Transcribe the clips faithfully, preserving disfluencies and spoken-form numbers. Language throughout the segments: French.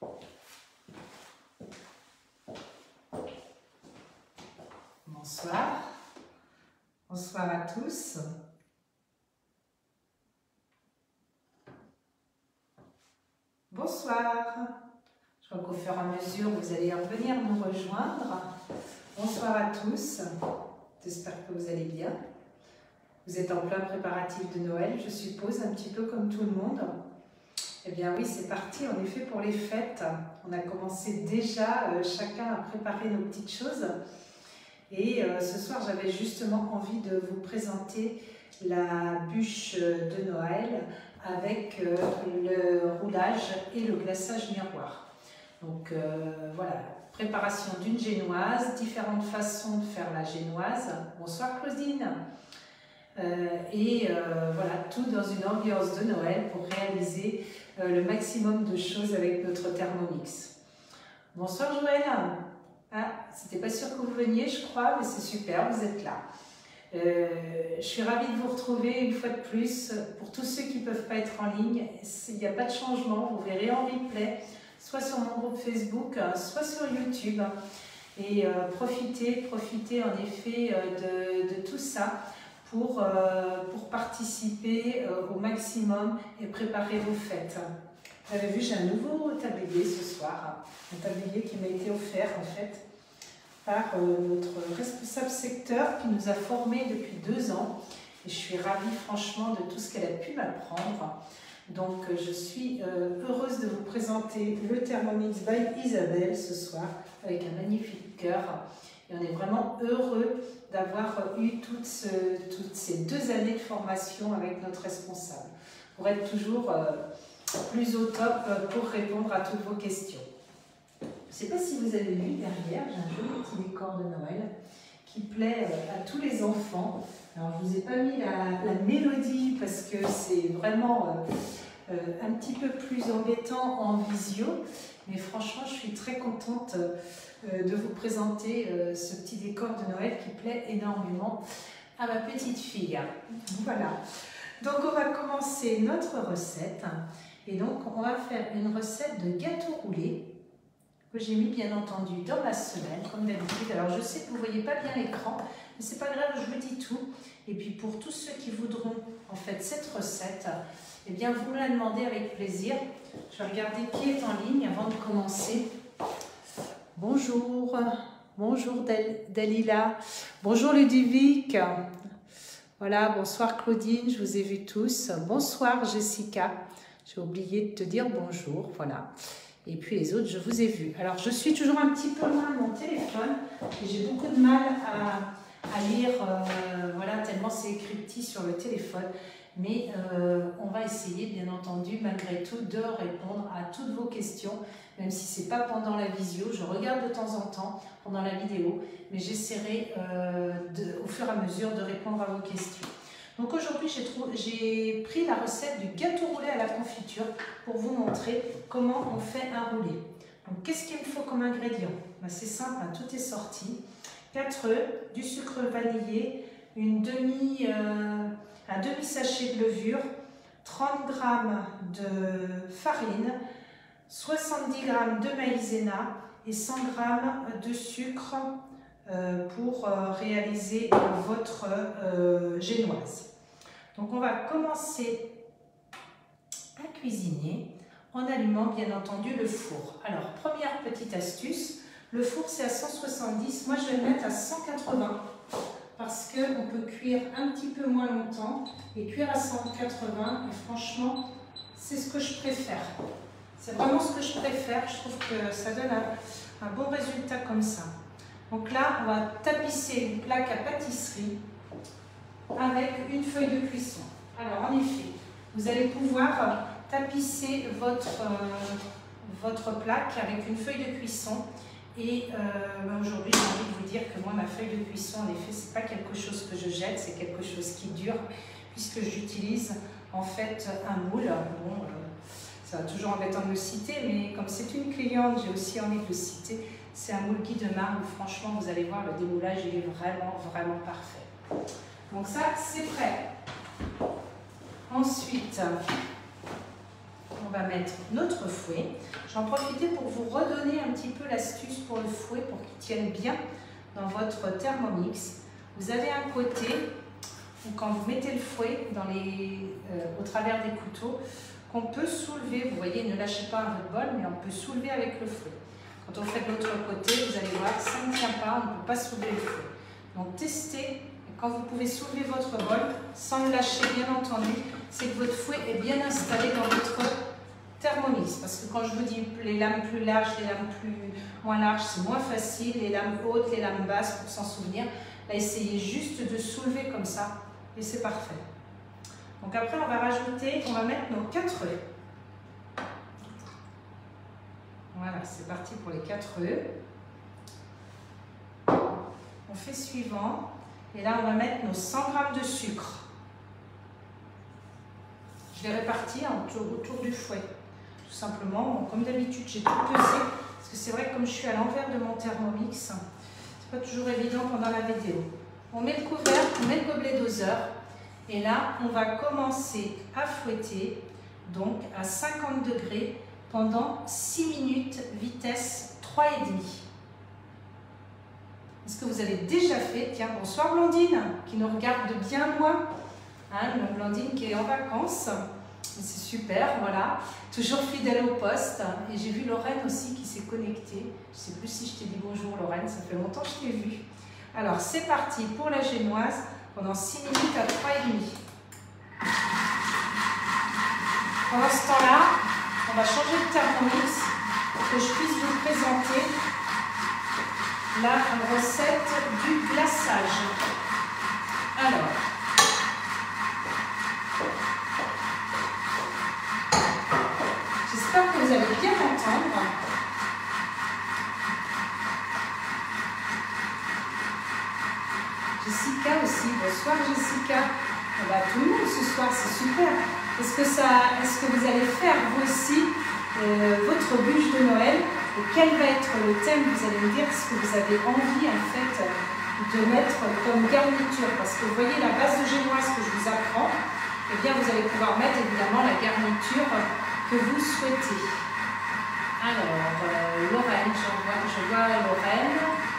Bonsoir. Bonsoir à tous. Bonsoir. Je crois qu'au fur et à mesure, vous allez revenir nous rejoindre. Bonsoir à tous. J'espère que vous allez bien. Vous êtes en plein préparatif de Noël, je suppose, un petit peu comme tout le monde. Eh bien oui, c'est parti en effet pour les fêtes. On a commencé déjà euh, chacun à préparer nos petites choses. Et euh, ce soir, j'avais justement envie de vous présenter la bûche de Noël avec euh, le roulage et le glaçage miroir. Donc euh, voilà, préparation d'une génoise, différentes façons de faire la génoise. Bonsoir Claudine. Euh, et euh, voilà, tout dans une ambiance de Noël pour réaliser euh, le maximum de choses avec notre Thermomix. Bonsoir Joël. Ah, c'était pas sûr que vous veniez, je crois, mais c'est super, vous êtes là. Euh, je suis ravie de vous retrouver une fois de plus. Pour tous ceux qui ne peuvent pas être en ligne, il n'y a pas de changement, vous verrez en replay, soit sur mon groupe Facebook, soit sur YouTube. Et euh, profitez, profitez en effet de, de tout ça pour, euh, pour participer euh, au maximum et préparer vos fêtes. Vous avez vu, j'ai un nouveau tablier ce soir, un tablier qui m'a été offert en fait par euh, notre responsable secteur qui nous a formés depuis deux ans. Et je suis ravie franchement de tout ce qu'elle a pu m'apprendre. Donc euh, je suis euh, heureuse de vous présenter le Thermomix by Isabelle ce soir avec un magnifique cœur. Et on est vraiment heureux d'avoir eu toutes, ce, toutes ces deux années de formation avec notre responsable pour être toujours euh, plus au top pour répondre à toutes vos questions. Je ne sais pas si vous avez vu derrière, j'ai un joli petit décor de Noël qui plaît à tous les enfants. Alors je ne vous ai pas mis la, la mélodie parce que c'est vraiment euh, euh, un petit peu plus embêtant en visio, mais franchement je suis très contente euh, de vous présenter euh, ce petit décor de Noël qui plaît énormément à ma petite fille. Voilà, donc on va commencer notre recette. Et donc, on va faire une recette de gâteau roulé que j'ai mis bien entendu dans la semaine, comme d'habitude. Alors, je sais que vous ne voyez pas bien l'écran, mais c'est pas grave, je vous dis tout. Et puis, pour tous ceux qui voudront en fait cette recette, eh bien, vous me la demandez avec plaisir. Je vais regarder qui est en ligne avant de commencer. Bonjour, bonjour Del Dalila, bonjour Ludovic. Voilà, bonsoir Claudine, je vous ai vus tous. Bonsoir Jessica. J'ai oublié de te dire bonjour, voilà. Et puis les autres, je vous ai vus. Alors, je suis toujours un petit peu loin de mon téléphone et j'ai beaucoup de mal à, à lire, euh, voilà, tellement c'est écrit petit sur le téléphone. Mais euh, on va essayer, bien entendu, malgré tout, de répondre à toutes vos questions, même si ce n'est pas pendant la visio. Je regarde de temps en temps pendant la vidéo, mais j'essaierai euh, au fur et à mesure de répondre à vos questions. Donc aujourd'hui, j'ai pris la recette du gâteau roulé à la confiture pour vous montrer comment on fait un roulé. Donc qu'est-ce qu'il me faut comme ingrédient? Ben, c'est simple, hein, tout est sorti. quatre œufs, du sucre vanillé, une demi, euh, un demi-sachet de levure, trente grammes de farine, soixante-dix grammes de maïzena et cent grammes de sucre Euh, pour euh, réaliser euh, votre euh, génoise. Donc on va commencer à cuisiner en allumant bien entendu le four. Alors première petite astuce, le four c'est à cent soixante-dix, moi je vais le mettre à cent quatre-vingts parce qu'on peut cuire un petit peu moins longtemps et cuire à cent quatre-vingts et franchement c'est ce que je préfère. C'est vraiment ce que je préfère, je trouve que ça donne un, un bon résultat comme ça. Donc là, on va tapisser une plaque à pâtisserie avec une feuille de cuisson. Alors en effet, vous allez pouvoir tapisser votre, euh, votre plaque avec une feuille de cuisson. Et euh, ben aujourd'hui, j'ai envie de vous dire que moi, ma feuille de cuisson, en effet, ce n'est pas quelque chose que je jette, c'est quelque chose qui dure, puisque j'utilise en fait un moule. Bon, euh, ça va toujours embêtant de le citer, mais comme c'est une cliente, j'ai aussi envie de le citer. C'est un moule Guy de marbre, franchement, vous allez voir, le démoulage, il est vraiment, vraiment parfait. Donc ça, c'est prêt. Ensuite, on va mettre notre fouet. J'en profite pour vous redonner un petit peu l'astuce pour le fouet, pour qu'il tienne bien dans votre Thermomix. Vous avez un côté où quand vous mettez le fouet dans les, euh, au travers des couteaux, qu'on peut soulever, vous voyez, ne lâchez pas votre bol, mais on peut soulever avec le fouet. Quand on fait de l'autre côté, vous allez voir, ça ne tient pas, on ne peut pas soulever le fouet. Donc testez, quand vous pouvez soulever votre bol, sans le lâcher bien entendu, c'est que votre fouet est bien installé dans votre Thermomix. Parce que quand je vous dis les lames plus larges, les lames plus moins larges, c'est moins facile, les lames hautes, les lames basses, pour s'en souvenir. Là, essayez juste de soulever comme ça, et c'est parfait. Donc après, on va rajouter, on va mettre nos quatre œufs. Voilà, c'est parti pour les quatre œufs. On fait suivant. Et là, on va mettre nos cent grammes de sucre. Je les répartis autour, autour du fouet. Tout simplement, bon, comme d'habitude, j'ai tout pesé. Parce que c'est vrai que comme je suis à l'envers de mon Thermomix, c'est pas toujours évident pendant la vidéo. On met le couvercle, on met le gobelet doseur. Et là, on va commencer à fouetter, donc à cinquante degrés, pendant six minutes, vitesse trois virgule cinq. Est-ce que vous avez déjà fait? Tiens, bonsoir Blandine, qui nous regarde de bien loin. Hein, Blandine qui est en vacances. C'est super, voilà. Toujours fidèle au poste. Et j'ai vu Lorraine aussi qui s'est connectée. Je ne sais plus si je t'ai dit bonjour Lorraine, ça fait longtemps que je t'ai vue. Alors, c'est parti pour la génoise pendant six minutes à trois virgule cinq. Pendant ce temps-là, on va changer de Thermomix pour que je puisse vous présenter la recette du glaçage. Alors, j'espère que vous allez bien m'entendre. Jessica aussi, bonsoir Jessica. On va tout le monde ce soir, c'est super. Est-ce que, ça, est-ce que vous allez faire vous aussi euh, votre bûche de Noël? Et quel va être le thème? Vous allez me dire ce que vous avez envie en fait de mettre comme garniture. Parce que vous voyez la base de génoise que je vous apprends, eh bien vous allez pouvoir mettre évidemment la garniture que vous souhaitez. Alors, euh, Lorraine, je vois, je vois Lorraine.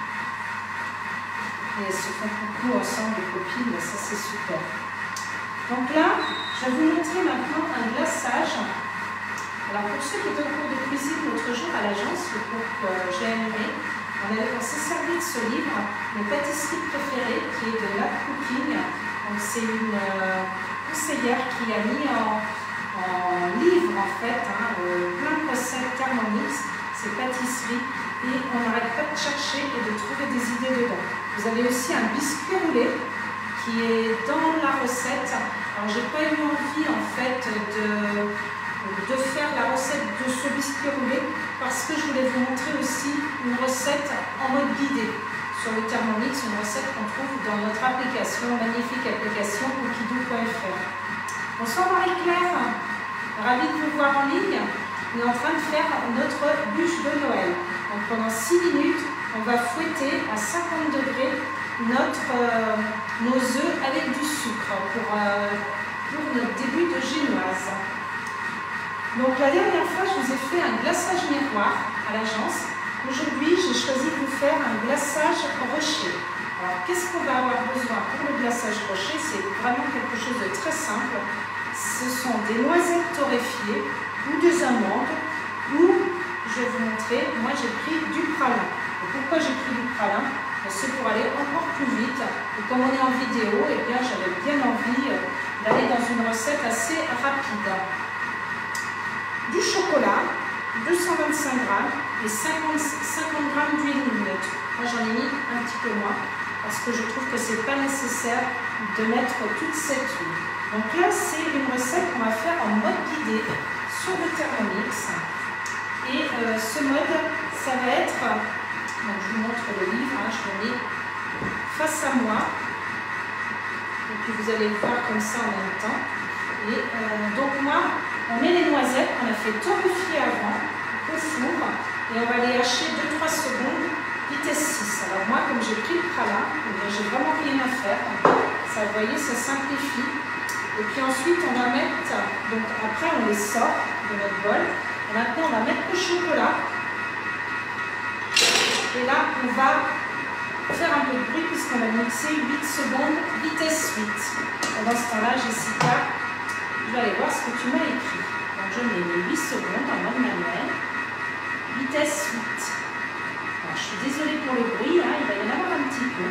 Et elles se font coucou ensemble, les copines, ça c'est super. Donc là, je vais vous montrer maintenant un glaçage. Alors pour ceux qui étaient au cours de cuisine l'autre jour à l'agence, le cours que j'ai animé, on, on s'est servi de ce livre, mes pâtisseries préférées, qui est de Lab Cooking. Donc c'est une euh, conseillère qui a mis en, en livre en fait hein, euh, plein de recettes Thermomix, ces pâtisseries, et on n'arrête pas de chercher et de trouver des idées dedans. Vous avez aussi un biscuit roulé qui est dans la recette. Alors j'ai pas eu envie en fait de de faire la recette de ce biscuit roulé parce que je voulais vous montrer aussi une recette en mode guidé sur le Thermomix, une recette qu'on trouve dans notre application, magnifique application cookidoo point F R. Bonsoir Marie-Claire, ravie de vous voir en ligne. On est en train de faire notre bûche de Noël. Donc pendant six minutes, on va fouetter à cinquante degrés notre, euh, nos œufs avec du sucre pour, euh, pour notre début de génoise. Donc la dernière fois, je vous ai fait un glaçage miroir à l'agence. Aujourd'hui, j'ai choisi de vous faire un glaçage rocher. Alors, qu'est-ce qu'on va avoir besoin pour le glaçage rocher? C'est vraiment quelque chose de très simple. Ce sont des noisettes torréfiées ou des amandes ou, je vais vous montrer, moi j'ai pris du pralin. Et pourquoi j'ai pris du pralin? C'est pour aller encore plus vite. Et comme on est en vidéo, eh bien j'avais bien envie d'aller dans une recette assez rapide. Du chocolat, deux cent vingt-cinq grammes et cinquante, cinquante grammes d'huile neutre. Moi j'en ai mis un petit peu moins parce que je trouve que ce n'est pas nécessaire de mettre toute cette huile. Donc là c'est une recette qu'on va faire en mode guidé sur le Thermomix. Et euh, ce mode, ça va être, donc je vous montre le livre, hein, je le mets face à moi. Et puis vous allez le voir comme ça en même temps. Et euh, donc moi, on met les noisettes qu'on a fait torréfier avant au four et on va les hacher deux trois secondes, vitesse six. Alors moi, comme j'ai pris le pralin, j'ai vraiment rien à faire. Ça, vous voyez, ça simplifie. Et puis ensuite, on va mettre, donc après on les sort, de notre bol. Et maintenant, on va mettre le chocolat. Et là, on va faire un peu de bruit puisqu'on va mixer huit secondes, vitesse huit. Pendant ce temps-là, Jessica, je vais aller voir ce que tu m'as écrit. Donc, je mets les huit secondes en mode manuel. Vitesse huit. Alors, je suis désolée pour le bruit, hein, il va y en avoir un petit peu.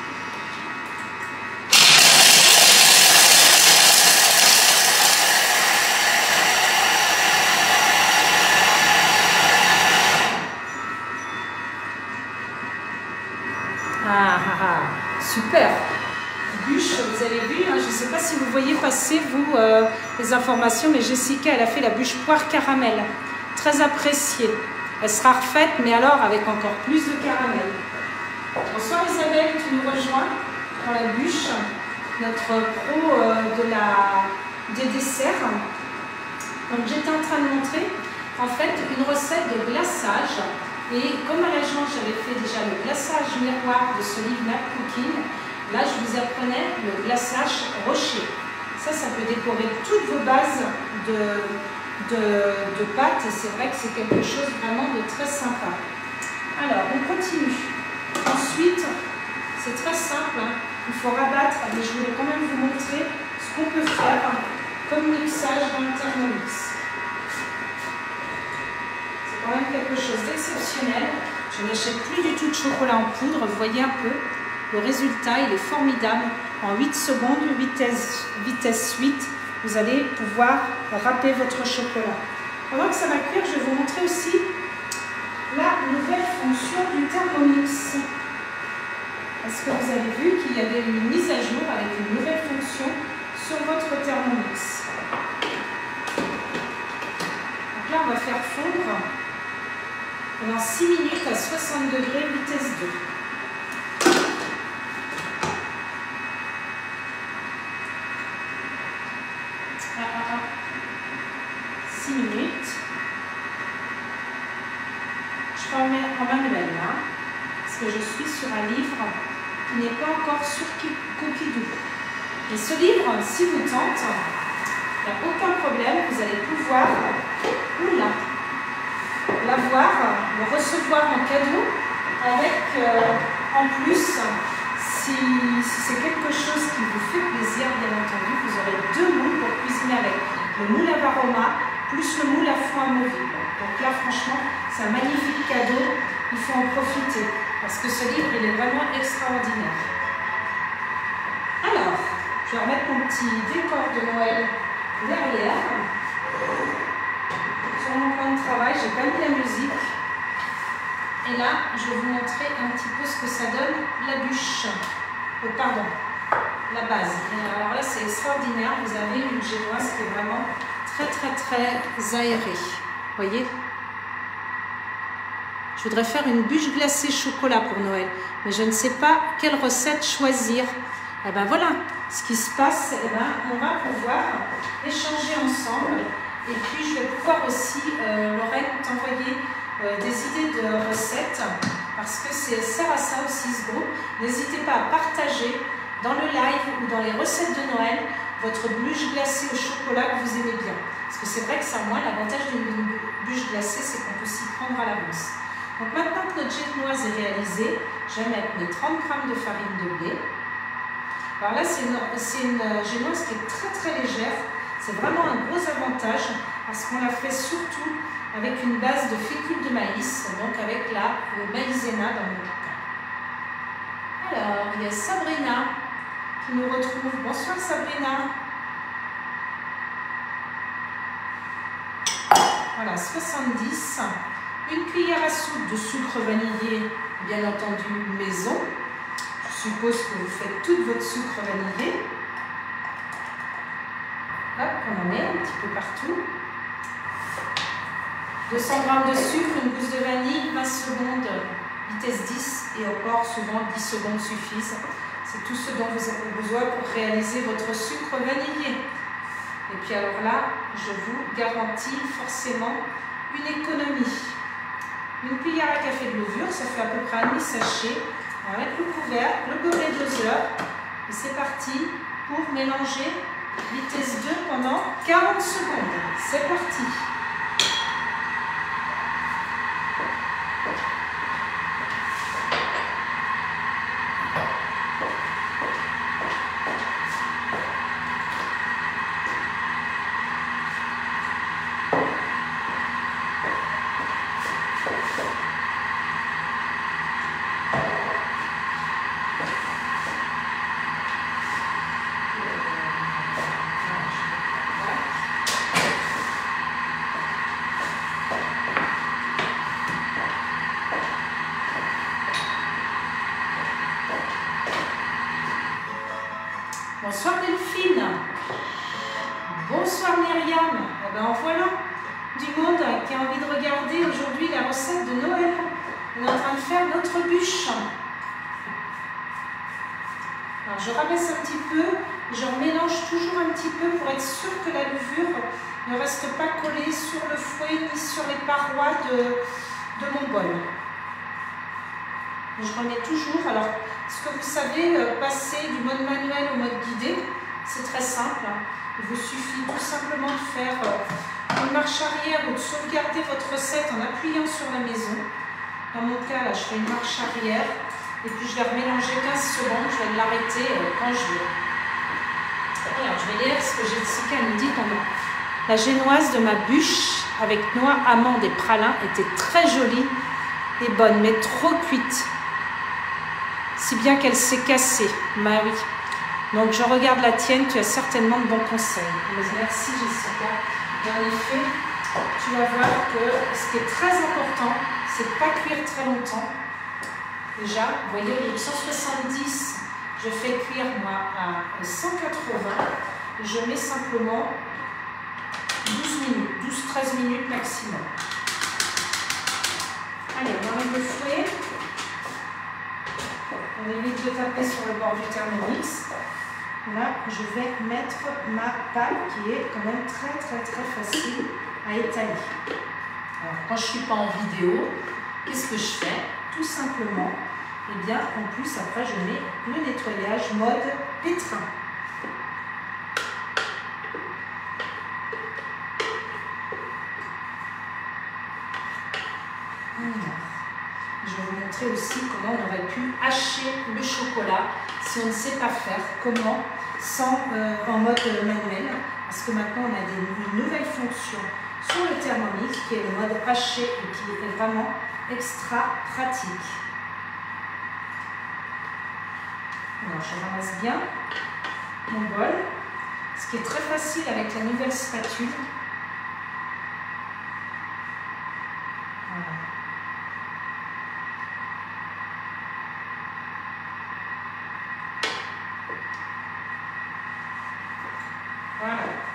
Ah, ah, ah, super. Bûche, vous avez vu, hein, je ne sais pas si vous voyez passer, vous, euh, les informations, mais Jessica, elle a fait la bûche poire caramel. Très appréciée. Elle sera refaite, mais alors avec encore plus de caramel. Bonsoir Isabelle, tu nous rejoins pour la bûche, notre pro euh, de la, des desserts. Donc j'étais en train de montrer, en fait, une recette de glaçage. Et comme à l'agence, j'avais fait déjà le glaçage miroir de ce livre Nap Cooking, là je vous apprenais le glaçage rocher. Ça, ça peut décorer toutes vos bases de, de, de pâtes et c'est vrai que c'est quelque chose vraiment de très sympa. Alors, on continue. Ensuite, c'est très simple, hein. Il faut rabattre, mais je voulais quand même vous montrer ce qu'on peut faire comme mixage dans le Thermomix. Quand même quelque chose d'exceptionnel. Je n'achète plus du tout de chocolat en poudre. Vous voyez un peu, le résultat, il est formidable. En huit secondes, vitesse, vitesse huit, vous allez pouvoir râper votre chocolat. Pendant que ça va cuire, je vais vous montrer aussi la nouvelle fonction du Thermomix. Est-ce que vous avez vu qu'il y avait une mise à jour avec une nouvelle fonction sur votre Thermomix? Donc là, on va faire fondre pendant six minutes à soixante degrés, vitesse deux. Ah, ah, ah. six minutes. Je peux en mettre en manuel là, parce que je suis sur un livre qui n'est pas encore sur Cookie-Doo. Et ce livre, si vous tente, il n'y a aucun problème, vous allez pouvoir oula, l'avoir, le recevoir en cadeau avec euh, en plus, si, si c'est quelque chose qui vous fait plaisir, bien entendu, vous aurez deux moules pour cuisiner avec. Le moule à Varoma plus le moule à foin amovible. Donc là, franchement, c'est un magnifique cadeau, il faut en profiter parce que ce livre, il est vraiment extraordinaire. Alors, je vais remettre mon petit décor de Noël derrière. Sur mon plan de travail, j'ai pas mis la musique. Et là, je vais vous montrer un petit peu ce que ça donne, la bûche. Oh, pardon, la base. Et alors là, c'est extraordinaire. Vous avez une génoise qui est vraiment très, très, très aérée. Vous voyez? Je voudrais faire une bûche glacée chocolat pour Noël. Mais je ne sais pas quelle recette choisir. Et ben voilà, ce qui se passe, et ben, on va pouvoir échanger ensemble. Et puis, je vais pouvoir aussi, euh, Lorraine, t'envoyer euh, des idées de recettes parce que c'est sert à ça aussi ce groupe. N'hésitez pas à partager dans le live ou dans les recettes de Noël votre bûche glacée au chocolat que vous aimez bien. Parce que c'est vrai que ça, moi, l'avantage d'une bûche glacée, c'est qu'on peut s'y prendre à l'avance. Donc maintenant que notre génoise est réalisée, je vais mettre mes trente grammes de farine de blé. Alors là, c'est une, une génoise qui est très très légère. C'est vraiment un gros avantage parce qu'on la fait surtout avec une base de fécule de maïs, donc avec la le maïzena dans mon cas. Alors, il y a Sabrina qui nous retrouve. Bonsoir Sabrina. Voilà, soixante-dix. Une cuillère à soupe de sucre vanillé, bien entendu maison. Je suppose que vous faites tout votre sucre vanillé. Hop, on en met un petit peu partout. deux cents grammes de sucre, une gousse de vanille, vingt secondes, vitesse dix, et encore souvent dix secondes suffisent. C'est tout ce dont vous avez besoin pour réaliser votre sucre vanillé. Et puis alors là, je vous garantis forcément une économie. Une cuillère à café de levure, ça fait à peu près un demi-sachet. On va mettre le couvercle, le gobelet doseur, et c'est parti pour mélanger vitesse deux pendant quarante secondes. C'est parti. Bonsoir Delphine. Bonsoir Myriam. Eh ben, en voilà du monde qui a envie de regarder aujourd'hui la recette de Noël. On est en train de faire notre bûche. Alors je rabaisse un petit peu, je mélange toujours un petit peu pour être sûr que la levure ne reste pas collée sur le fouet ni sur les parois de, de mon bol. Je remets toujours. Alors, ce que vous savez, passer du mode manuel au mode guidé, c'est très simple. Il vous suffit tout simplement de faire une marche arrière ou de sauvegarder votre recette en appuyant sur la maison. Dans mon cas, là, je fais une marche arrière et puis je vais remélanger quinze secondes. Je vais l'arrêter quand je veux. Alors, je vais lire ce que Jessica nous dit pendant. La génoise de ma bûche avec noix, amandes et pralin était très jolie et bonne, mais trop cuite. Si bien qu'elle s'est cassée. Bah oui. Donc je regarde la tienne, tu as certainement de bons conseils. Merci Jessica. Et en effet, tu vas voir que ce qui est très important, c'est de ne pas cuire très longtemps. Déjà, vous voyez, au lieu de cent soixante-dix, je fais cuire moi à cent quatre-vingts. Je mets simplement douze minutes, douze à treize minutes maximum. Allez, on enlève le fouet. On évite de taper sur le bord du Thermomix. Là, je vais mettre ma pâte qui est quand même très très très facile à étaler. Alors, quand je ne suis pas en vidéo, qu'est-ce que je fais? Tout simplement, eh bien, en plus, après, je mets le nettoyage mode pétrin. Je vais vous montrer aussi comment on aurait pu hacher le chocolat si on ne sait pas faire, comment, sans, euh, en mode manuel, parce que maintenant on a des, une nouvelle fonction sur le Thermomix qui est le mode haché et qui est vraiment extra pratique. Alors je ramasse bien mon bol, ce qui est très facile avec la nouvelle spatule. Voilà. Voilà.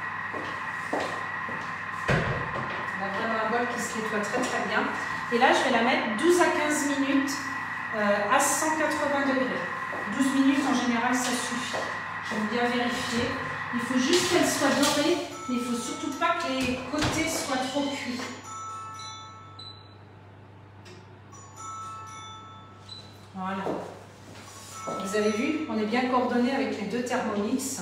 On a vraiment un bol qui se nettoie très très bien. Et là, je vais la mettre douze à quinze minutes euh, à cent quatre-vingts degrés. douze minutes en général, ça suffit. J'aime bien vérifier. Il faut juste qu'elle soit dorée, mais il ne faut surtout pas que les côtés soient trop cuits. Voilà. Vous avez vu, on est bien coordonné avec les deux Thermomix.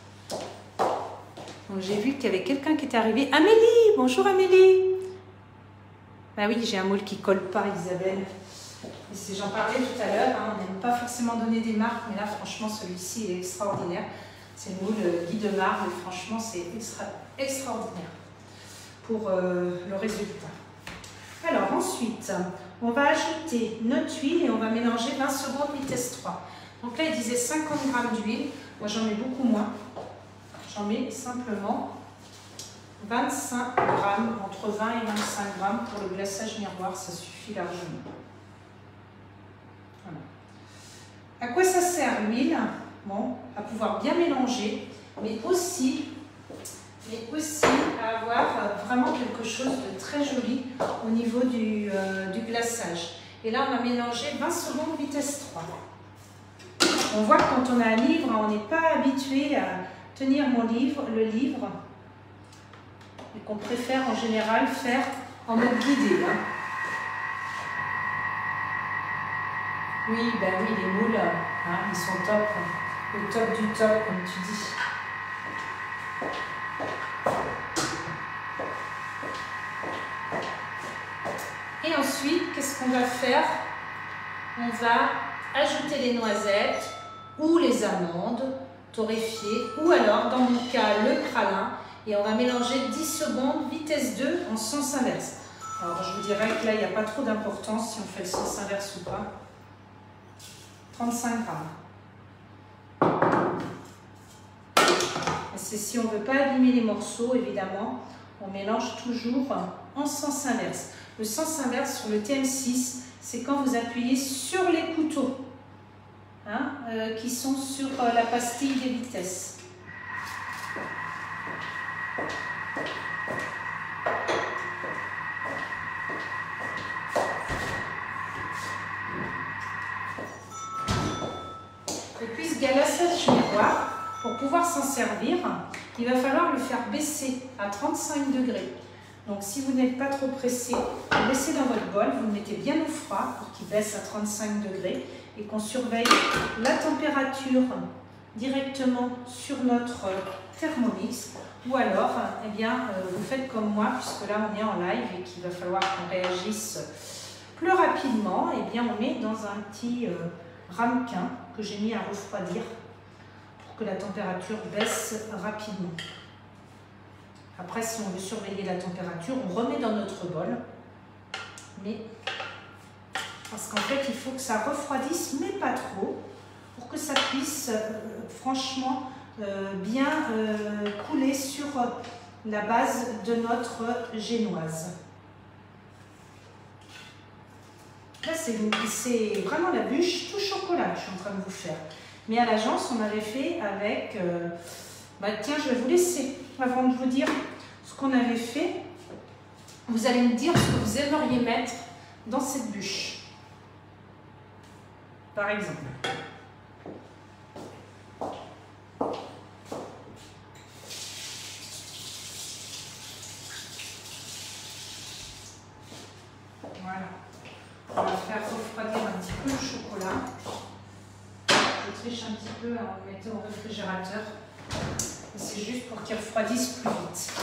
J'ai vu qu'il y avait quelqu'un qui était arrivé. Amélie, bonjour Amélie. Ah oui, j'ai un moule qui ne colle pas, Isabelle. J'en parlais tout à l'heure, hein, on n'aime pas forcément donner des marques, mais là franchement celui-ci est extraordinaire. C'est le moule Guy de Marle, et franchement c'est extra, extraordinaire pour euh, le résultat. Alors ensuite, on va ajouter notre huile et on va mélanger vingt secondes vitesse trois. Donc là il disait cinquante grammes d'huile, moi j'en mets beaucoup moins. J'en mets simplement vingt-cinq grammes, entre vingt et vingt-cinq grammes pour le glaçage miroir, ça suffit largement. Voilà. À quoi ça sert l'huile? Bon, à pouvoir bien mélanger, mais aussi, mais aussi à avoir vraiment quelque chose de très joli au niveau du, euh, du glaçage. Et là, on a mélangé vingt secondes vitesse trois. On voit que quand on a un livre, on n'est pas habitué à tenir mon livre, le livre, et qu'on préfère en général faire en mode guidé. Hein. Oui, ben oui, les moules, hein, ils sont top, le top du top, comme tu dis. Et ensuite, qu'est-ce qu'on va faire? On va ajouter les noisettes ou les amandes torréfiées, ou alors, dans mon cas, le pralin, et on va mélanger dix secondes, vitesse deux, en sens inverse. Alors, je vous dirais que là, il n'y a pas trop d'importance si on fait le sens inverse ou pas. trente-cinq grammes. Si on ne veut pas abîmer les morceaux, évidemment, on mélange toujours en sens inverse. Le sens inverse sur le T M six, c'est quand vous appuyez sur les couteaux hein, euh, qui sont sur euh, la pastille des vitesses. Et puis ce galassage miroir, pour pouvoir s'en servir, il va falloir le faire baisser à trente-cinq degrés. Donc si vous n'êtes pas trop pressé, vous laissez dans votre bol, vous le mettez bien au froid pour qu'il baisse à trente-cinq degrés et qu'on surveille la température directement sur notre Thermomix. Ou alors, eh bien, vous faites comme moi, puisque là on est en live et qu'il va falloir qu'on réagisse plus rapidement, eh bien on met dans un petit euh, ramequin que j'ai mis à refroidir pour que la température baisse rapidement. Après, si on veut surveiller la température, on remet dans notre bol. Mais parce qu'en fait, il faut que ça refroidisse, mais pas trop, pour que ça puisse euh, franchement euh, bien euh, couler sur la base de notre génoise. Là, c'est vraiment la bûche tout chocolat que je suis en train de vous faire. Mais à l'agence, on avait fait avec... Euh, bah, tiens, je vais vous laisser, avant de vous dire ce qu'on avait fait, vous allez me dire ce que vous aimeriez mettre dans cette bûche. Par exemple. Voilà. On va faire refroidir un petit peu le chocolat. Je triche un petit peu en le mettant au réfrigérateur. C'est juste pour qu'il refroidisse plus vite.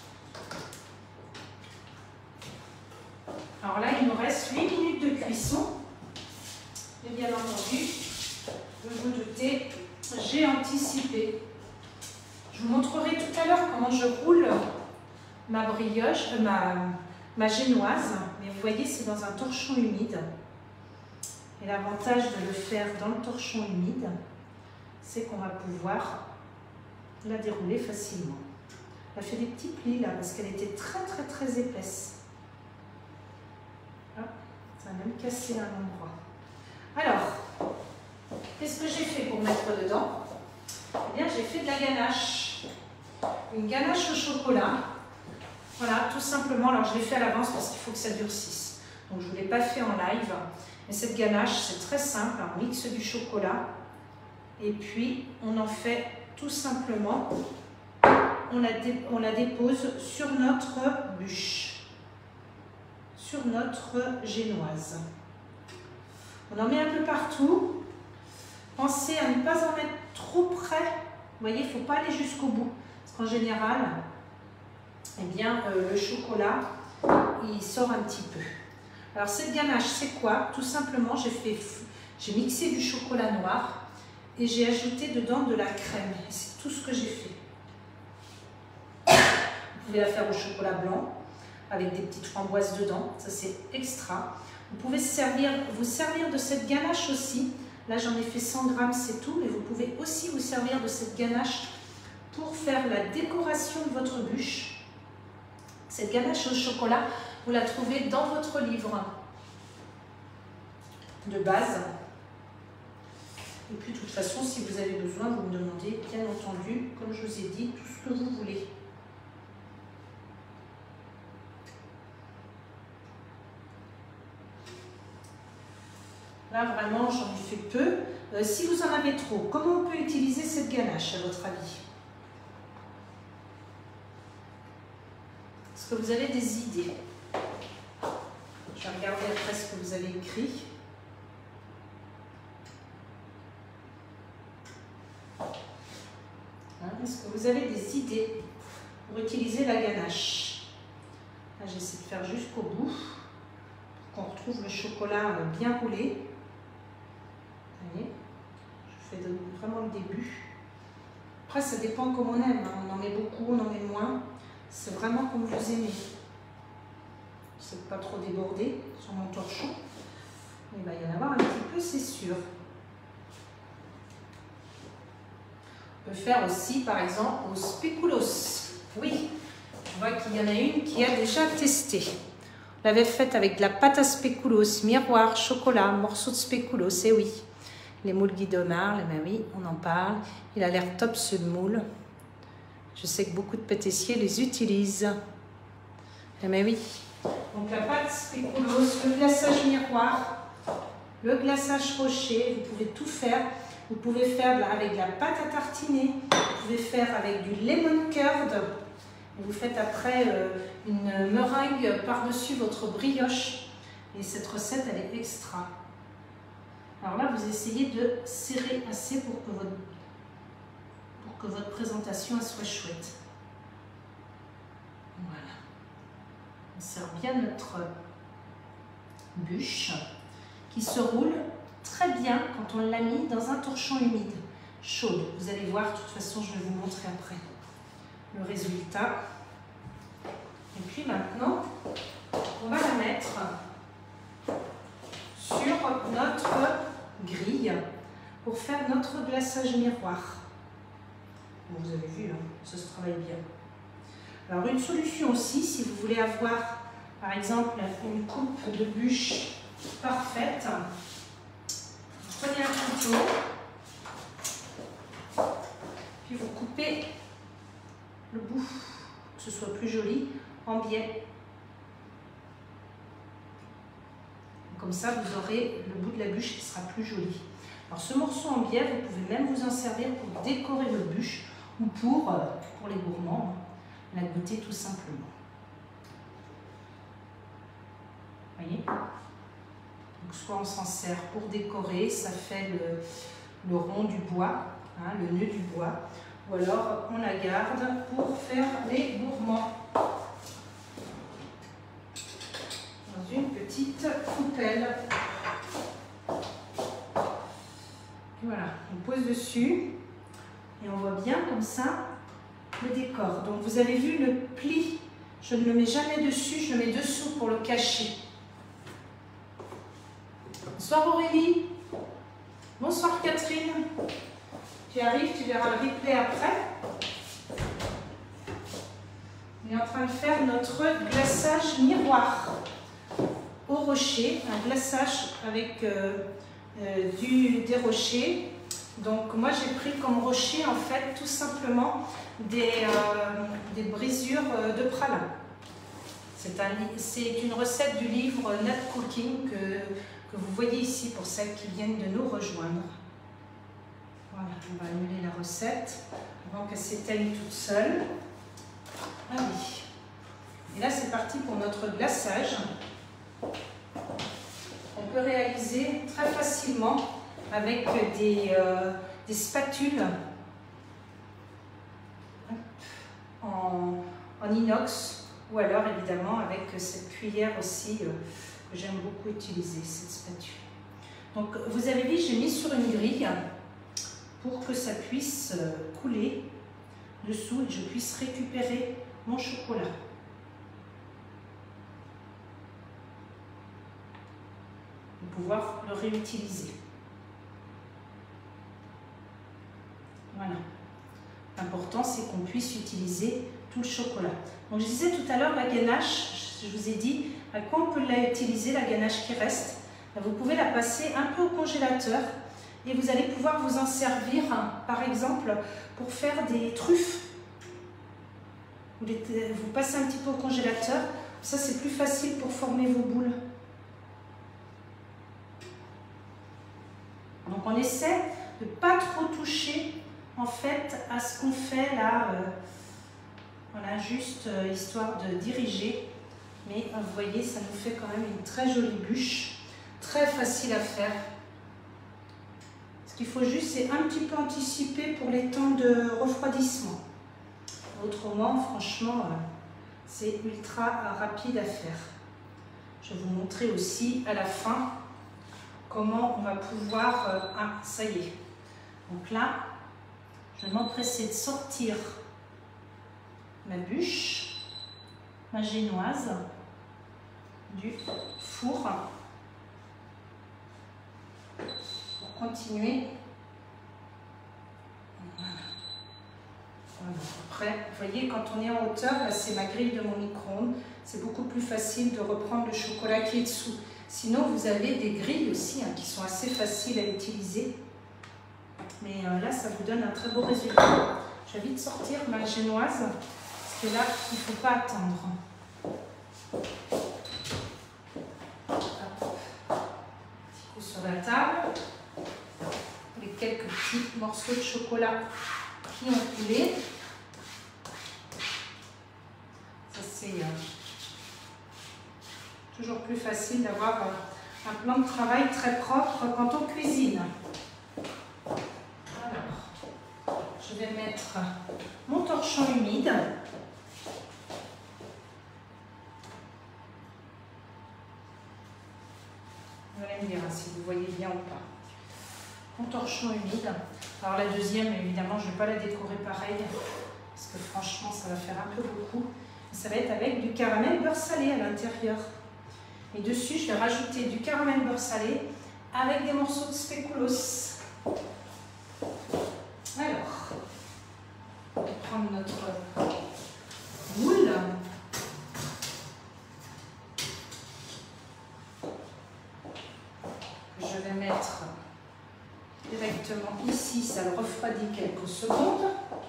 Alors là, il nous reste huit minutes de cuisson. Et bien entendu, vous vous doutez, j'ai anticipé. Je vous montrerai tout à l'heure comment je roule ma brioche, euh, ma, ma génoise. Mais vous voyez, c'est dans un torchon humide. Et l'avantage de le faire dans le torchon humide, c'est qu'on va pouvoir la dérouler facilement. Elle fait des petits plis là parce qu'elle était très très très épaisse. Ah, ça a même cassé à un endroit. Alors, qu'est-ce que j'ai fait pour mettre dedans? Eh bien, j'ai fait de la ganache. Une ganache au chocolat. Voilà, tout simplement. Alors, je l'ai fait à l'avance parce qu'il faut que ça durcisse. Donc, je ne l'ai pas fait en live. Mais cette ganache, c'est très simple. On mixe du chocolat. Et puis, on en fait tout simplement, on la, dé, on la dépose sur notre bûche, sur notre génoise. On en met un peu partout. Pensez à ne pas en mettre trop près. Vous voyez, il ne faut pas aller jusqu'au bout. Parce qu'en général, eh bien, euh, le chocolat, il sort un petit peu. Alors, cette ganache, c'est quoi? Tout simplement, j'ai fait, j'ai mixé du chocolat noir et j'ai ajouté dedans de la crème. C'est tout ce que j'ai fait. Vous pouvez la faire au chocolat blanc avec des petites framboises dedans. Ça, c'est extra. Vous pouvez servir, vous servir de cette ganache aussi. Là, j'en ai fait cent grammes, c'est tout. Mais vous pouvez aussi vous servir de cette ganache pour faire la décoration de votre bûche. Cette ganache au chocolat, vous la trouvez dans votre livre de base. Et puis, de toute façon, si vous avez besoin, vous me demandez, bien entendu, comme je vous ai dit, tout ce que vous voulez. Là, vraiment, j'en ai fait peu. Euh, si vous en avez trop, comment on peut utiliser cette ganache, à votre avis? Est-ce que vous avez des idées? Je vais regarder après ce que vous avez écrit. Est-ce que vous avez des idées pour utiliser la ganache? Là, j'essaie de faire jusqu'au bout pour qu'on retrouve le chocolat bien roulé. Vous voyez, je fais de, vraiment le début. Après, ça dépend comme on aime. Hein. On en met beaucoup, on en met moins. C'est vraiment comme vous aimez. C'est pas trop débordé sur mon torchon. Il va y en avoir un petit peu, c'est sûr. On peut faire aussi, par exemple, au spéculoos. Oui, je vois qu'il y en a une qui a déjà testé. On l'avait faite avec de la pâte à spéculoos, miroir, chocolat, morceaux de spéculoos, et oui. Les moules Guy Domard, mais oui, on en parle. Il a l'air top ce moule. Je sais que beaucoup de pâtissiers les utilisent. Mais oui. Donc la pâte spéculoos, le glaçage miroir, le glaçage rocher, vous pouvez tout faire. Vous pouvez faire avec de la pâte à tartiner, vous pouvez faire avec du lemon curd. Vous faites après euh, une meringue par-dessus votre brioche. Et cette recette, elle est extra. Alors là, vous essayez de serrer assez pour que votre, pour que votre présentation soit chouette. Voilà. On serre bien notre bûche qui se roule très bien quand on l'a mis dans un torchon humide, chaude. Vous allez voir, de toute façon, je vais vous montrer après le résultat. Et puis maintenant, on va la mettre sur notre grille pour faire notre glaçage miroir. Bon, vous avez vu, hein, ça se travaille bien. Alors une solution aussi, si vous voulez avoir par exemple une coupe de bûche parfaite, prenez un couteau, puis vous coupez le bout, que ce soit plus joli, en biais. Comme ça, vous aurez le bout de la bûche qui sera plus joli. Alors ce morceau en biais, vous pouvez même vous en servir pour décorer votre bûche ou pour, pour les gourmands, la goûter tout simplement. Voyez ? Donc soit on s'en sert pour décorer, ça fait le, le rond du bois, hein, le nœud du bois, ou alors on la garde pour faire les gourmands. Dans une petite coupelle. Voilà, on pose dessus et on voit bien comme ça le décor. Donc vous avez vu le pli, je ne le mets jamais dessus, je le mets dessous pour le cacher. Bonsoir Aurélie. Bonsoir Catherine. Tu arrives, tu verras le replay après. On est en train de faire notre glaçage miroir au rocher, un glaçage avec euh, euh, du, des rochers. Donc moi j'ai pris comme rocher en fait tout simplement des, euh, des brisures de pralin. C'est un, c'est une recette du livre Nat Cooking que, que vous voyez ici pour celles qui viennent de nous rejoindre. Voilà, on va annuler la recette avant qu'elle s'éteigne toute seule. Ah oui. Et là c'est parti pour notre glaçage. On peut réaliser très facilement avec des, euh, des spatules en, en inox ou alors évidemment avec cette cuillère aussi euh, que j'aime beaucoup utiliser, cette spatule. Donc vous avez vu, j'ai mis sur une grille pour que ça puisse couler dessous et que je puisse récupérer mon chocolat. Pour pouvoir le réutiliser. Voilà. L'important, c'est qu'on puisse utiliser tout le chocolat. Donc, je disais tout à l'heure, la ganache, je vous ai dit à quoi on peut la utiliser, la ganache qui reste. Vous pouvez la passer un peu au congélateur et vous allez pouvoir vous en servir, par exemple, pour faire des truffes. Vous, les, vous passez un petit peu au congélateur, ça c'est plus facile pour former vos boules. Donc on essaie de ne pas trop toucher en fait à ce qu'on fait là, euh, voilà, juste euh, histoire de diriger. Mais euh, vous voyez, ça nous fait quand même une très jolie bûche, très facile à faire. Ce qu'il faut juste, c'est un petit peu anticiper pour les temps de refroidissement. Autrement, franchement, euh, c'est ultra rapide à faire. Je vais vous montrer aussi à la fin comment on va pouvoir... Euh, ah, ça y est. Donc là, je vais m'empresser de sortir ma bûche, ma génoise, du four pour continuer. Voilà. prêt. Vous voyez, quand on est en hauteur, là c'est ma grille de mon micro-ondes, c'est beaucoup plus facile de reprendre le chocolat qui est dessous. Sinon, vous avez des grilles aussi hein, qui sont assez faciles à utiliser. Mais euh, là, ça vous donne un très beau résultat. Je vais vite sortir ma génoise, parce que là, il ne faut pas attendre. Hop. Petit coup sur la table. Les quelques petits morceaux de chocolat qui ont coulé. Ça, c'est euh, toujours plus facile d'avoir euh, un plan de travail très propre quand on cuisine. Alors, je vais mettre mon torchon humide. Vous allez me dire hein, si vous voyez bien ou pas. Mon torchon humide. Alors la deuxième, évidemment, je ne vais pas la décorer pareil, parce que franchement, ça va faire un peu beaucoup. Ça va être avec du caramel beurre salé à l'intérieur. Et dessus, je vais rajouter du caramel beurre salé avec des morceaux de spéculoos. Alors, on va prendre notre moule. Je vais mettre directement ici, ça le refroidit quelques secondes.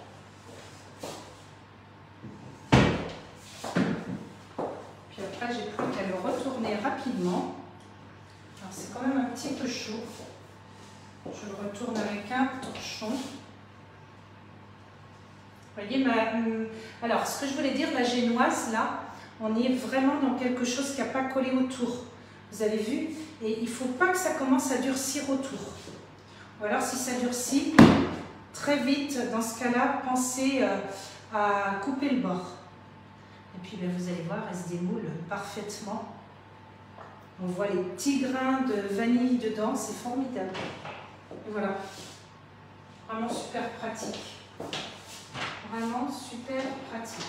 Puis après, j'ai plus qu'à le retourner rapidement. Alors c'est quand même un petit peu chaud. Je le retourne avec un torchon. Vous voyez, ma... alors ce que je voulais dire, la génoise, là, on est vraiment dans quelque chose qui n'a pas collé autour. Vous avez vu? Et il ne faut pas que ça commence à durcir autour. Ou alors si ça durcit, très vite, dans ce cas-là, pensez euh, à couper le bord. Et puis ben, vous allez voir, elle se démoule parfaitement. On voit les petits grains de vanille dedans, c'est formidable. Et voilà, vraiment super pratique. Vraiment super pratique.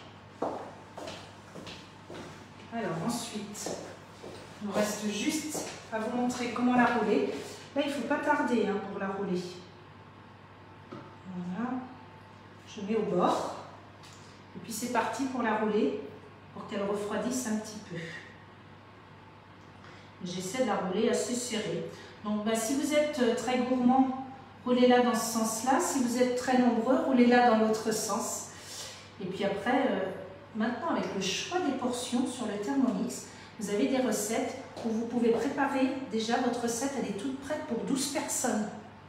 Alors ensuite, il nous reste juste à vous montrer comment la rouler. Là, il ne faut pas tarder hein, pour la rouler. Voilà. Je mets au bord. Et puis c'est parti pour la rouler, pour qu'elle refroidisse un petit peu. J'essaie de la rouler assez serrée. Donc bah, si vous êtes très gourmand, roulez-la dans ce sens-là. Si vous êtes très nombreux, roulez-la dans l'autre sens. Et puis après, euh, maintenant avec le choix des portions sur le Thermomix, vous avez des recettes où vous pouvez préparer, déjà votre recette, elle est toute prête pour douze personnes.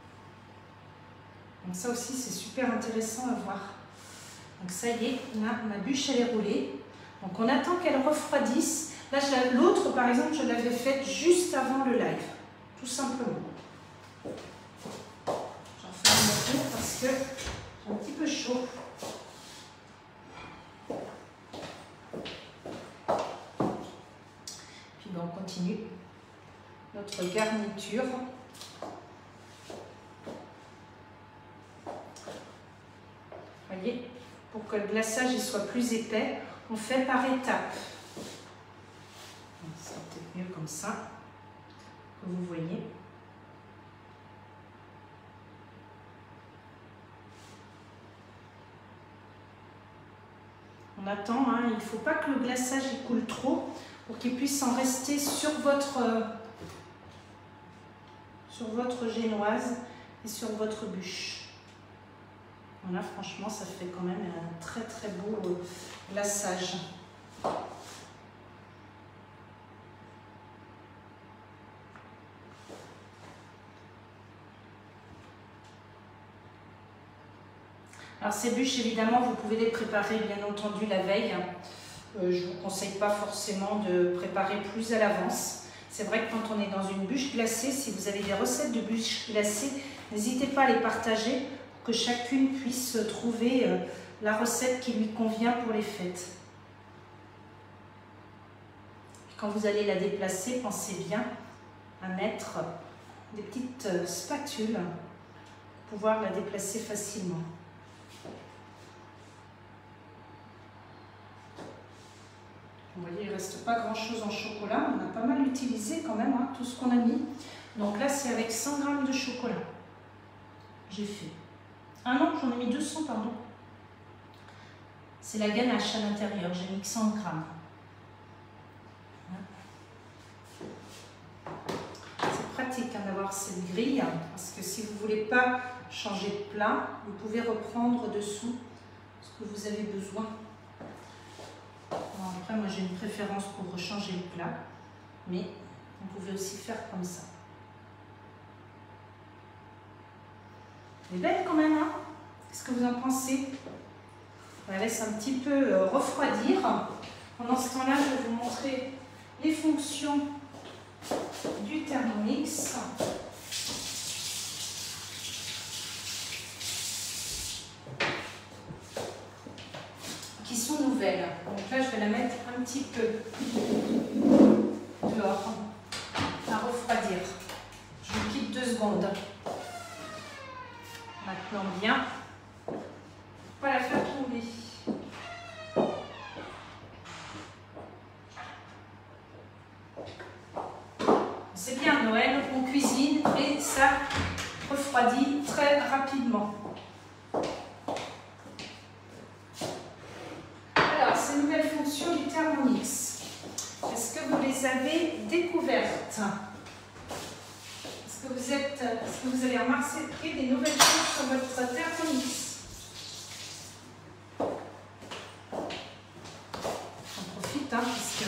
Donc ça aussi, c'est super intéressant à voir. Donc ça y est, là, ma bûche, elle est roulée. Donc on attend qu'elle refroidisse. Là, l'autre, par exemple, je l'avais faite juste avant le live, tout simplement. J'en fais un peu parce que j'ai un petit peu chaud. On continue notre garniture. Voyez, pour que le glaçage il soit plus épais, on fait par étapes. Ça sera peut-être mieux comme ça, que vous voyez. On attend, hein, il ne faut pas que le glaçage il coule trop, pour qu'il puisse en rester sur votre, sur votre génoise et sur votre bûche. Voilà, franchement, ça fait quand même un très très beau glaçage. Alors ces bûches, évidemment, vous pouvez les préparer bien entendu la veille. Euh, je ne vous conseille pas forcément de préparer plus à l'avance. C'est vrai que quand on est dans une bûche glacée, si vous avez des recettes de bûches glacées, n'hésitez pas à les partager pour que chacune puisse trouver euh, la recette qui lui convient pour les fêtes. Puis quand vous allez la déplacer, pensez bien à mettre des petites spatules pour pouvoir la déplacer facilement. Vous voyez, il ne reste pas grand chose en chocolat. On a pas mal utilisé quand même hein, tout ce qu'on a mis. Donc là, c'est avec cent grammes de chocolat. J'ai fait. Ah non, j'en ai mis deux cents, pardon. c'est la ganache à l'intérieur. J'ai mis cent grammes. C'est pratique hein, d'avoir cette grille, parce que si vous ne voulez pas changer de plat, vous pouvez reprendre dessous ce que vous avez besoin. Bon, après, moi j'ai une préférence pour changer le plat, mais vous pouvez aussi faire comme ça. Elle est belle quand même, hein? Qu'est-ce que vous en pensez? On la laisse un petit peu euh, refroidir. Pendant ce temps-là, je vais vous montrer les fonctions du Thermomix. Qui sont nouvelles. Donc là, je vais la mettre un petit peu dehors à refroidir. Je vous quitte deux secondes. Maintenant bien, on va la faire tomber. C'est bien Noël, on cuisine et ça refroidit très rapidement. Alors, ces nouvelles fonctions du Thermomix, est-ce que vous les avez découvertes? Est-ce que vous êtes, est-ce que vous avez remarqué des nouvelles choses sur votre Thermomix? J'en profite, hein, puisque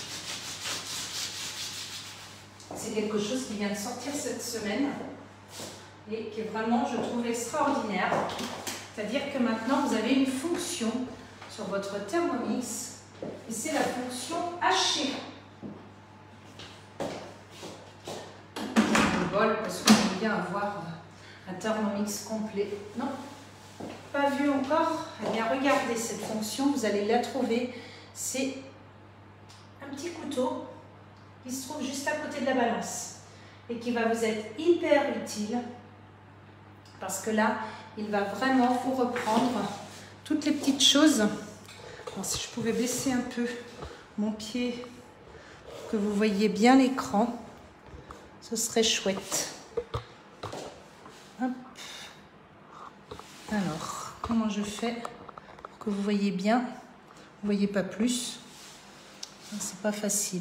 c'est quelque chose qui vient de sortir cette semaine et qui est vraiment, je trouve, extraordinaire. C'est-à-dire que maintenant, vous avez une fonction sur votre Thermomix et c'est la fonction hacher. Parce qu'on aime bien avoir un Thermomix complet. Non, pas vu encore? Eh bien, regardez cette fonction, vous allez la trouver. C'est un petit couteau qui se trouve juste à côté de la balance et qui va vous être hyper utile parce que là, il va vraiment vous reprendre toutes les petites choses. Alors, si je pouvais baisser un peu mon pied pour que vous voyez bien l'écran, ce serait chouette. Hop. Alors, comment je fais pour que vous voyez bien? Vous voyez pas plus. C'est pas facile.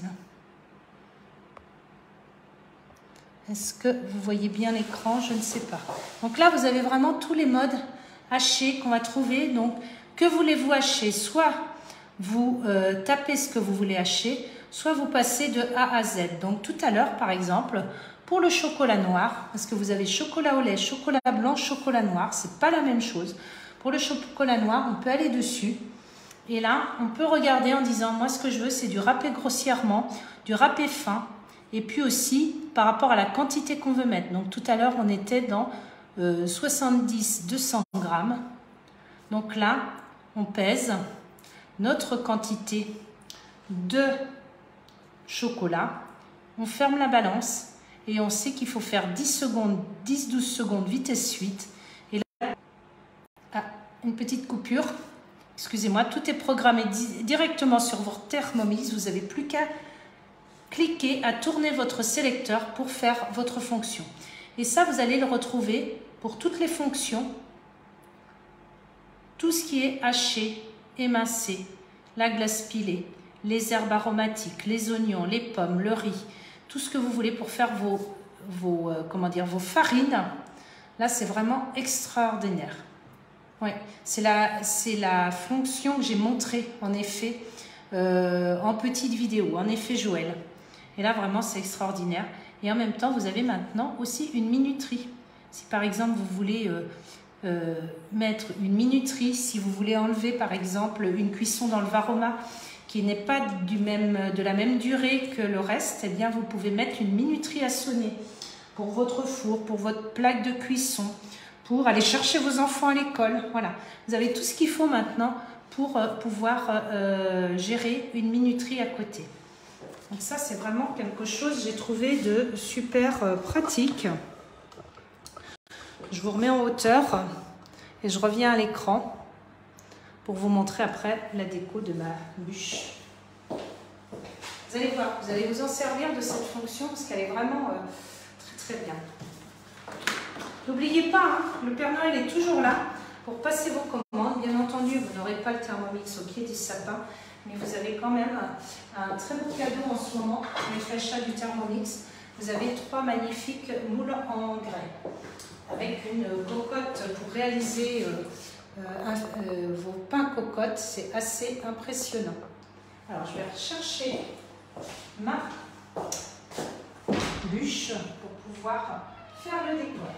Est-ce que vous voyez bien l'écran? Je ne sais pas. Donc là, vous avez vraiment tous les modes hachés qu'on va trouver. Donc, que voulez-vous hacher? Soit vous euh, tapez ce que vous voulez hacher, soit vous passez de A à Z. Donc tout à l'heure, par exemple, pour le chocolat noir, parce que vous avez chocolat au lait, chocolat blanc, chocolat noir, c'est pas la même chose. Pour le chocolat noir, on peut aller dessus. Et là, on peut regarder en disant, moi ce que je veux, c'est du râpé grossièrement, du râpé fin, et puis aussi par rapport à la quantité qu'on veut mettre. Donc tout à l'heure, on était dans euh, soixante-dix à deux cents grammes. Donc là, on pèse notre quantité de chocolat, on ferme la balance et on sait qu'il faut faire dix secondes, dix à douze secondes vitesse huit. Et là, ah, une petite coupure, excusez-moi, tout est programmé di directement sur votre Thermomix. Vous n'avez plus qu'à cliquer, à tourner votre sélecteur pour faire votre fonction. Et ça, vous allez le retrouver pour toutes les fonctions, tout ce qui est haché, émincé, la glace pilée, les herbes aromatiques, les oignons, les pommes, le riz, tout ce que vous voulez pour faire vos, vos, euh, comment dire, vos farines. Là, c'est vraiment extraordinaire. Ouais, c'est la, c'est la fonction que j'ai montrée, en effet, euh, en petite vidéo, en effet Joël. Et là, vraiment, c'est extraordinaire. Et en même temps, vous avez maintenant aussi une minuterie. Si par exemple, vous voulez euh, euh, mettre une minuterie, si vous voulez enlever par exemple une cuisson dans le Varoma qui n'est pas du même, de la même durée que le reste, eh bien, vous pouvez mettre une minuterie à sonner pour votre four, pour votre plaque de cuisson, pour aller chercher vos enfants à l'école. Voilà, vous avez tout ce qu'il faut maintenant pour euh, pouvoir euh, gérer une minuterie à côté. Donc ça, c'est vraiment quelque chose, j'ai trouvé de super euh, pratique. Je vous remets en hauteur et je reviens à l'écran pour vous montrer après la déco de ma bûche. Vous allez voir, vous allez vous en servir de cette fonction parce qu'elle est vraiment euh, très très bien. N'oubliez pas, hein, le Père Noël est toujours là. pour passer vos commandes. Bien entendu, vous n'aurez pas le Thermomix au pied du sapin, mais vous avez quand même un, un très beau cadeau en ce moment avec l'achat du Thermomix. Vous avez trois magnifiques moules en grès avec une cocotte pour réaliser euh, euh, euh, vos pains cocottes. C'est assez impressionnant. Alors, je vais rechercher ma bûche pour pouvoir faire le décor.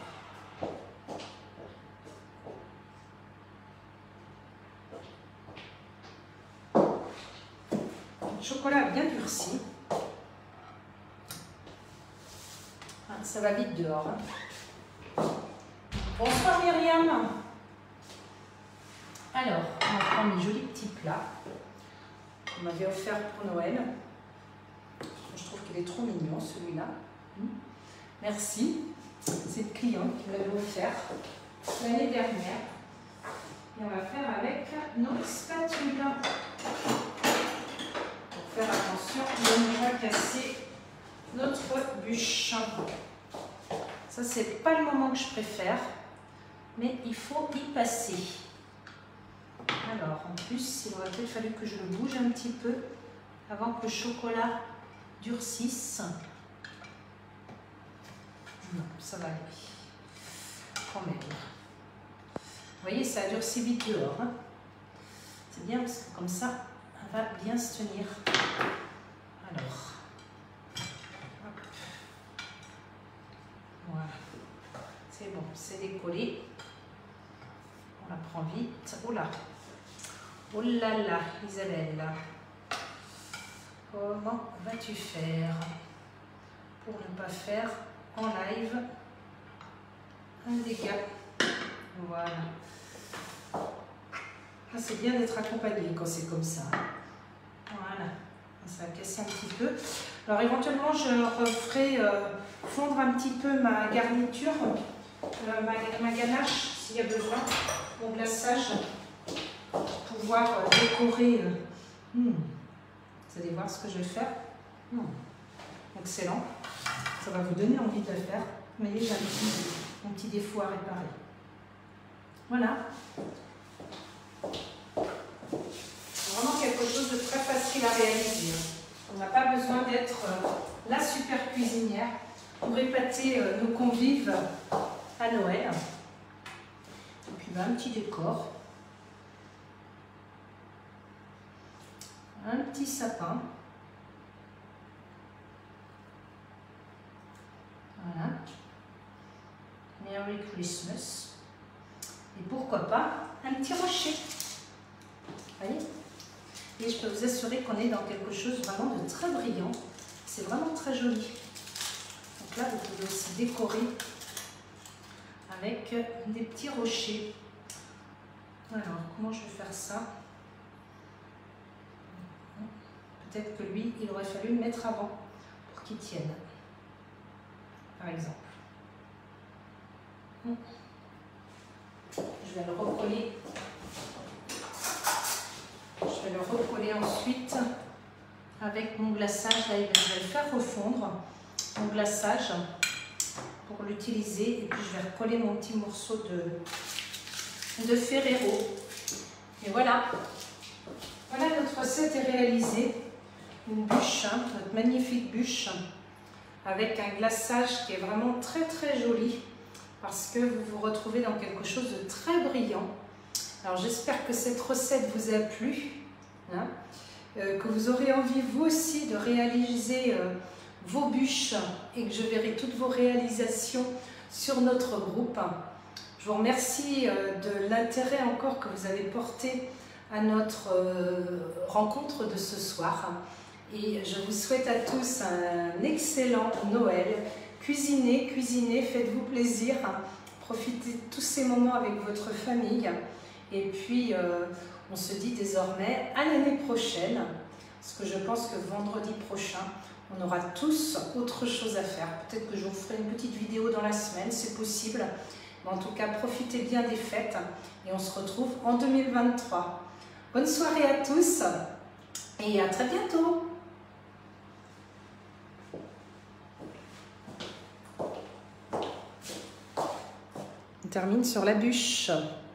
Le chocolat bien durci. Ça va vite dehors. Hein. Bonsoir Myriam. Alors, on va prendre mes jolis petits plats qu'on m'avait offert pour Noël. Je trouve qu'il est trop mignon celui-là. Merci. C'est le client qui me l'avait offert l'année dernière. Et on va faire avec nos spatules. Pour faire attention de ne pas casser notre bûche. Ça, c'est pas le moment que je préfère, mais il faut y passer. Alors, en plus, il aurait peut-être fallu que je le bouge un petit peu avant que le chocolat durcisse. Non, ça va aller. Quand même. Vous voyez, ça a durci vite dehors. Hein. C'est bien parce que comme ça, elle va bien se tenir. Alors. Hop. Voilà. C'est bon, c'est décollé. On la prend vite. Oh là. Oh là là, Isabelle. Comment vas-tu faire pour ne pas faire en live un dégât? Voilà. Ah, c'est bien d'être accompagné quand c'est comme ça. Voilà. Ça va casser un petit peu. Alors éventuellement, je referai euh, fondre un petit peu ma garniture, euh, ma, ma ganache s'il y a besoin, mon glaçage, pour pouvoir euh, décorer. Euh, hmm. Vous allez voir ce que je vais faire. Hmm. Excellent. Ça va vous donner envie de le faire. Mais j'ai un petit, un petit défaut à réparer. Voilà. C'est vraiment quelque chose de très facile à réaliser. On n'a pas besoin d'être euh, la super cuisinière pour épater euh, nos convives à Noël. Et puis ben, un petit décor. Un petit sapin. Voilà. Merry Christmas. Et pourquoi pas un petit rocher. Vous voyez? Et je peux vous assurer qu'on est dans quelque chose vraiment de très brillant. C'est vraiment très joli. Donc là, vous pouvez aussi décorer avec des petits rochers. Alors, comment je vais faire ça? Peut-être que lui, il aurait fallu le mettre avant pour qu'il tienne. Par exemple. Je vais le recoller. Je vais le recoller ensuite avec mon glaçage. Là, je vais le faire refondre, mon glaçage, pour l'utiliser. Et puis, je vais recoller mon petit morceau de, de Ferrero. Et voilà. Voilà, notre recette est réalisée. Une bûche, hein, notre magnifique bûche, avec un glaçage qui est vraiment très très joli, parce que vous vous retrouvez dans quelque chose de très brillant. Alors j'espère que cette recette vous a plu, hein, euh, que vous aurez envie vous aussi de réaliser euh, vos bûches et que je verrai toutes vos réalisations sur notre groupe. Je vous remercie euh, de l'intérêt encore que vous avez porté à notre euh, rencontre de ce soir. Et je vous souhaite à tous un excellent Noël. Cuisinez, cuisinez, faites-vous plaisir. Profitez de tous ces moments avec votre famille. Et puis, euh, on se dit désormais à l'année prochaine. Parce que je pense que vendredi prochain, on aura tous autre chose à faire. Peut-être que je vous ferai une petite vidéo dans la semaine, c'est possible. Mais en tout cas, profitez bien des fêtes. Et on se retrouve en deux mille vingt-trois. Bonne soirée à tous. Et à très bientôt. On termine sur la bûche.